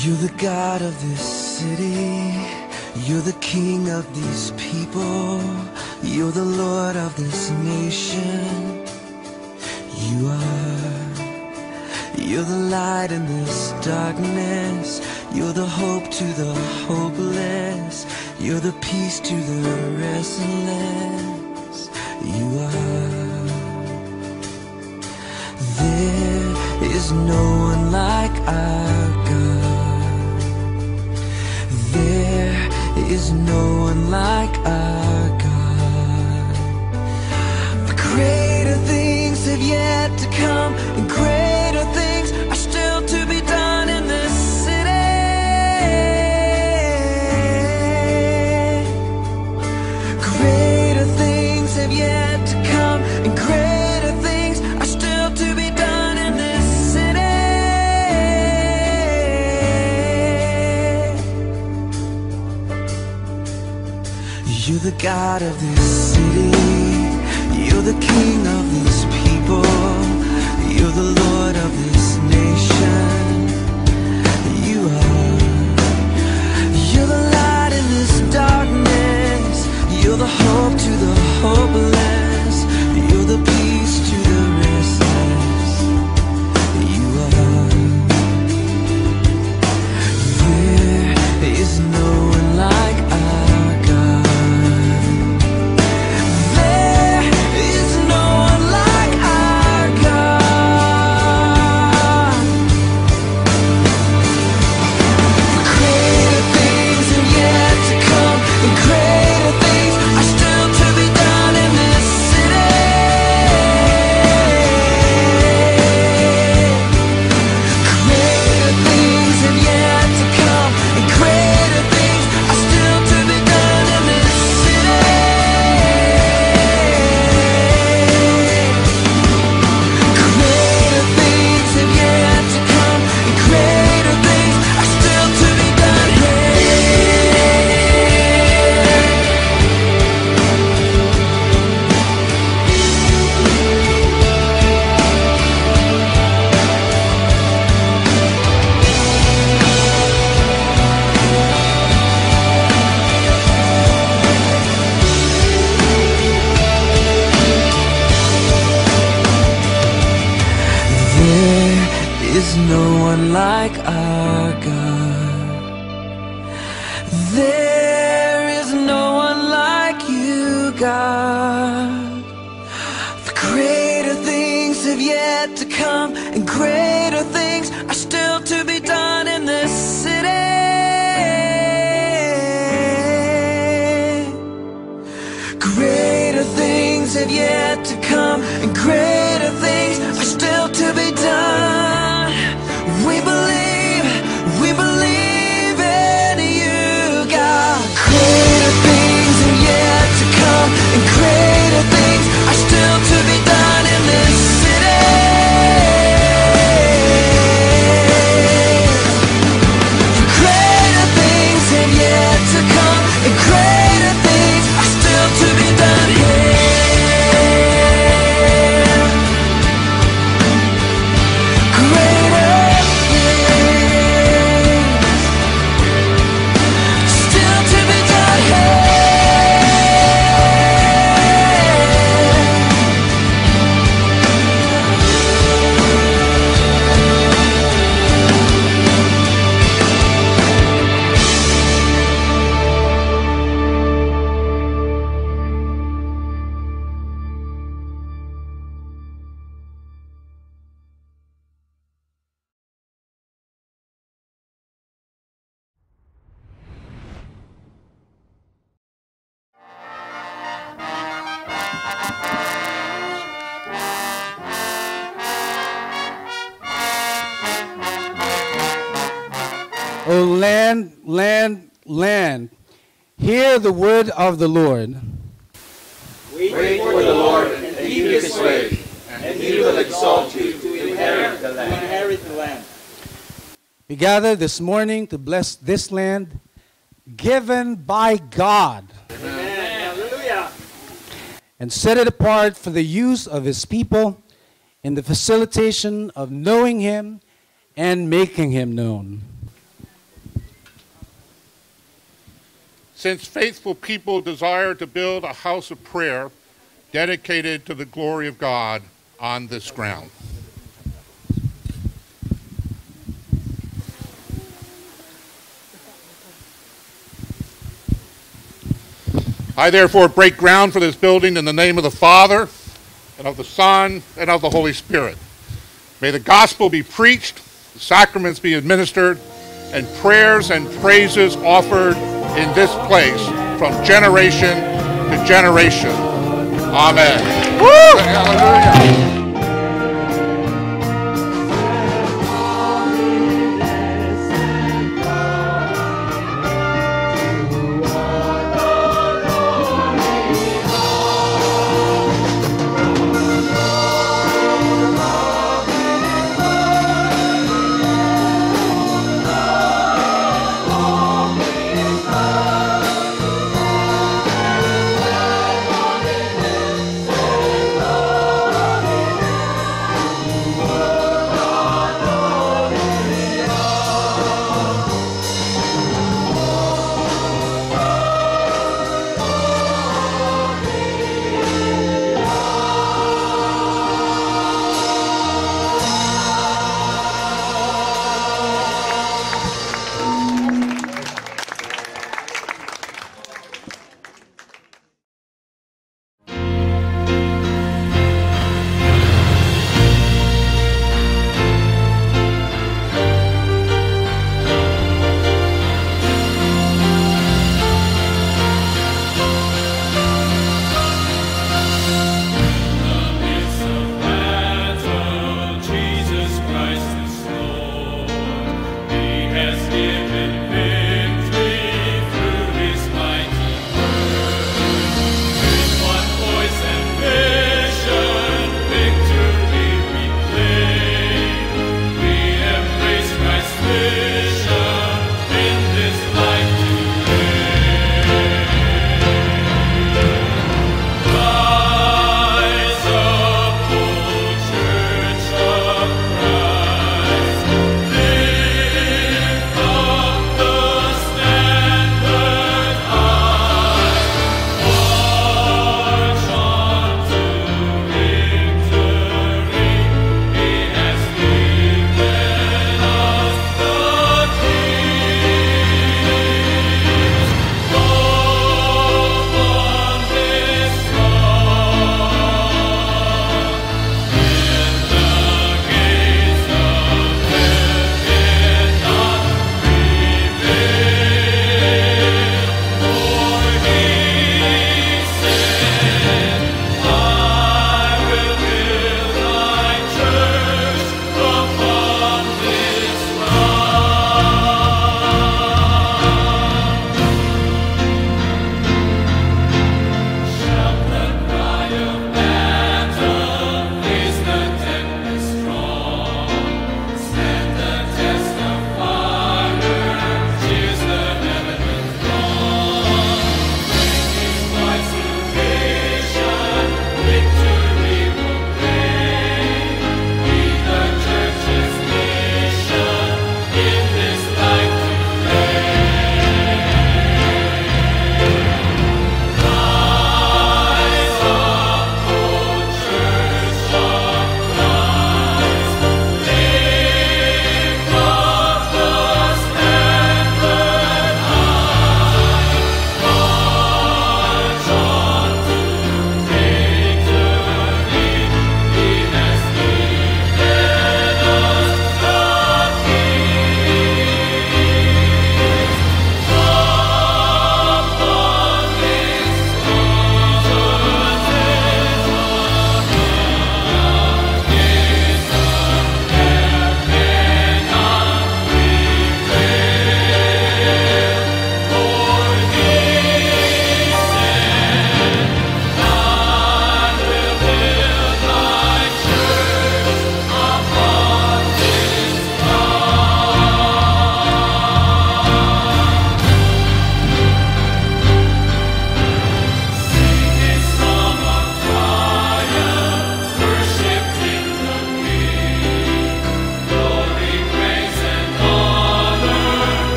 You're the God of this city. You're the King of these people. You're the Lord of this nation. You are. You're the light in this darkness. You're the hope to the hopeless. You're the peace to the restless. You are. There is no one like our God. There is no one like our God. For greater things have yet to come, and greater things are still to be done in this city. Greater things have yet to come, and greater things are still to be done in this city. You're the God of this city. You're the King of these people. You're the Lord of this nation. You are. You're the light in this darkness. You're the hope to the hopeless. You're the peace to the restless. You are. There is no one like our God. There is no one like our God. Greater things have yet to come, and greater things are still to be done in this city. Greater things have yet to come, and greater things are still to be done in this city. Greater things have yet to come, and greater things are still to be done There is no one like our God. There is no one like you, God. For greater things have yet to come, and greater things are still to be done in this city. Greater things have yet to come, and greater things are still to be done. We believe in you, God. Greater things have yet to come, and greater things are still to be done in this city. Greater things have yet to come, and greater things are still to be done here. Greater things still to be done here. O land, land, land, hear the word of the Lord. Wait for the Lord and keep his way, and he will exalt you to inherit the land. We gather this morning to bless this land given by God. Amen. Hallelujah. And set it apart for the use of his people in the facilitation of knowing him and making him known. since faithful people desire to build a house of prayer dedicated to the glory of God on this ground. I therefore break ground for this building in the name of the Father, and of the Son, and of the Holy Spirit. May the gospel be preached, the sacraments be administered, and prayers and praises offered in this place from generation to generation. Amen. Woo! Hallelujah.